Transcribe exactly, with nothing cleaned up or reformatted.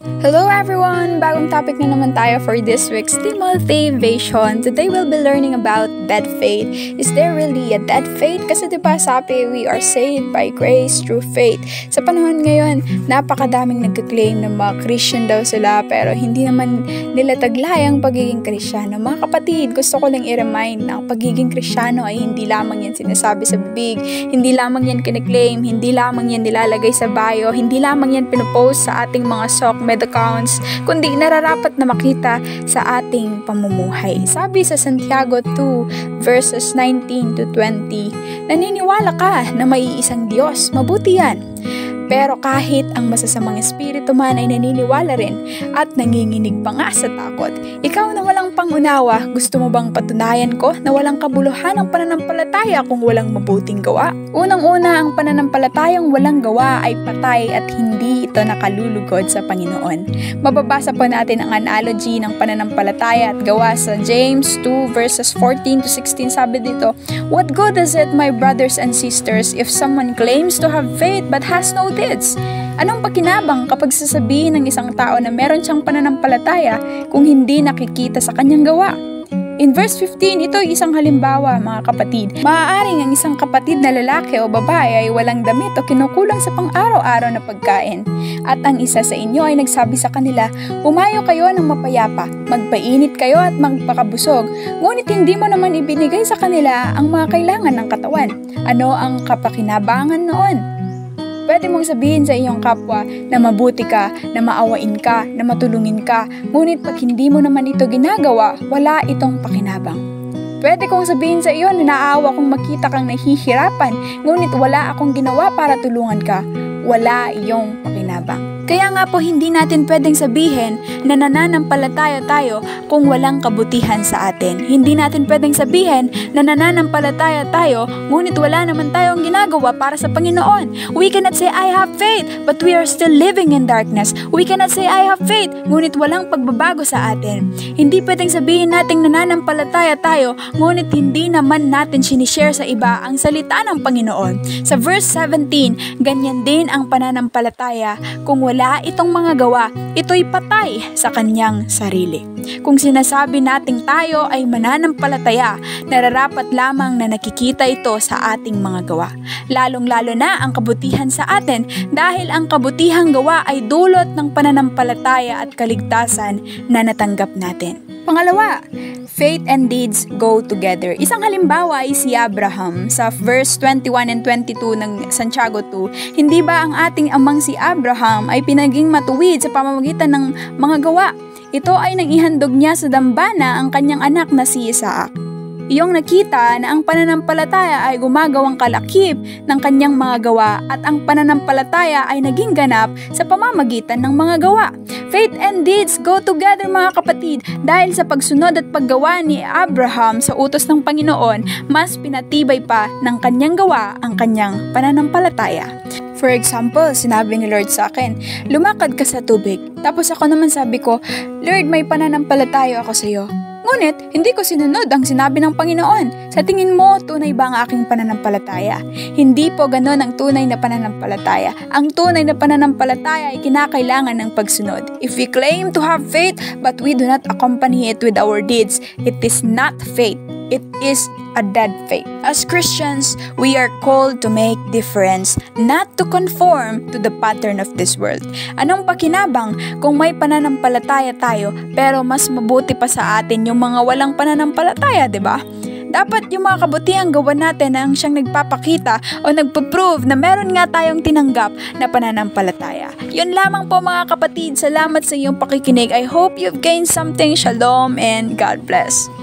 Hello everyone! Bagong topic na naman tayo for this week's Demotivation. Today we'll be learning about dead faith. Is there really a dead faith? Kasi diba sabi, we are saved by grace through faith. Sa panahon ngayon, napakadaming nagka-claim na mga Christian daw sila pero hindi naman nila taglay ang pagiging Kristiyano. Mga kapatid, gusto ko lang i-remind na ang pagiging Kristiyano ay hindi lamang yan sinasabi sa bibig, hindi lamang yan kiniklaim, hindi lamang yan nilalagay sa bio, hindi lamang yan pinopost sa ating mga SOCMED accounts, kundi nararapat na makita sa ating pamumuhay. Sabi sa Santiago two verses nineteen to twenty, naniniwala ka na may isang Diyos, mabuti yan. Pero kahit ang masasamang espiritu man ay naniniwala rin at nanginginig pa nga sa takot. Ikaw na walang pangunawa, gusto mo bang patunayan ko na walang kabuluhan ang pananampalataya kung walang mabuting gawa? Unang-una, ang pananampalatayang walang gawa ay patay at hindi ito nakalulugod sa Panginoon. Mababasa po natin ang analogy ng pananampalataya at gawa sa James two verses fourteen to sixteen. Sabi dito, "What good is it, my brothers and sisters, if someone claims to have faith but has no deeds?" Anong pakinabang kapag sasabihin ng isang tao na meron siyang pananampalataya kung hindi nakikita sa kanyang gawa? In verse fifteen, ito ay isang halimbawa, mga kapatid. Maaaring ang isang kapatid na lalaki o babae ay walang damit o kinukulang sa pang-araw-araw na pagkain. At ang isa sa inyo ay nagsabi sa kanila, "Umayo kayo ng mapayapa, magpainit kayo at magpakabusog." Ngunit hindi mo naman ibinigay sa kanila ang mga kailangan ng katawan. Ano ang kapakinabangan noon? Pwede mong sabihin sa iyong kapwa na mabuti ka, na maawain ka, na matulungin ka, ngunit pag hindi mo naman ito ginagawa, wala itong pakinabang. Pwede kong sabihin sa iyo na naaawa kung makita kang nahihirapan, ngunit wala akong ginawa para tulungan ka, wala iyong pakinabang. Kaya nga po hindi natin pwedeng sabihin na nananampalataya tayo kung walang kabutihan sa atin. Hindi natin pwedeng sabihin na nananampalataya tayo ngunit wala naman tayong ginagawa para sa Panginoon. We cannot say, "I have faith," but we are still living in darkness. We cannot say, "I have faith," ngunit walang pagbabago sa atin. Hindi pwedeng sabihin nating nananampalataya tayo ngunit hindi naman natin sinishare sa iba ang salita ng Panginoon. Sa verse seventeen, ganyan din ang pananampalataya kung wala wala itong mga gawa, ito'y patay sa kanyang sarili. Kung sinasabi nating tayo ay mananampalataya, nararapat lamang na nakikita ito sa ating mga gawa. Lalong-lalo na ang kabutihan sa atin dahil ang kabutihang gawa ay dulot ng pananampalataya at kaligtasan na natanggap natin. Pangalawa, faith and deeds go together. Isang halimbawa ay si Abraham sa verse twenty-one and twenty-two ng Santiago two. Hindi ba ang ating amang si Abraham ay pinaging matuwid sa pamamagitan ng mga gawa? Ito ay nang ihandog niya sa dambana ang kanyang anak na si Isaac. Iyong nakita na ang pananampalataya ay gumagawang kalakip ng kanyang mga gawa at ang pananampalataya ay naging ganap sa pamamagitan ng mga gawa. Faith and deeds go together, mga kapatid, dahil sa pagsunod at paggawa ni Abraham sa utos ng Panginoon, mas pinatibay pa ng kanyang gawa ang kanyang pananampalataya. For example, sinabi ni Lord sa akin, "Lumakad ka sa tubig." Tapos ako naman sabi ko, "Lord, may pananampalataya ako sa iyo." Ngunit, hindi ko sinunod ang sinabi ng Panginoon. Sa tingin mo, tunay ba ang aking pananampalataya? Hindi po ganon ang tunay na pananampalataya. Ang tunay na pananampalataya ay kinakailangan ng pagsunod. If we claim to have faith, but we do not accompany it with our deeds, it is not faith. It is a dead faith. As Christians, we are called to make difference, not to conform to the pattern of this world. Anong pakinabang kung may pananampalataya tayo pero mas mabuti pa sa atin yung mga walang pananampalataya, 'di ba? Dapat yung mga kabutihang gawa natin ang siyang nagpapakita o nagpo-prove na meron nga tayong tinanggap na pananampalataya. Yun lamang po, mga kapatid. Salamat sa iyong pakikinig. I hope you've gained something. Shalom and God bless.